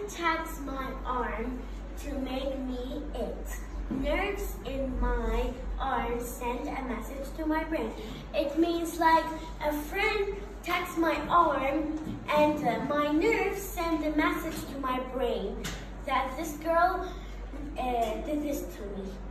taps my arm to make me it. Nerves in my arm send a message to my brain. It means like a friend taps my arm and my nerves send a message to my brain that this girl did this to me.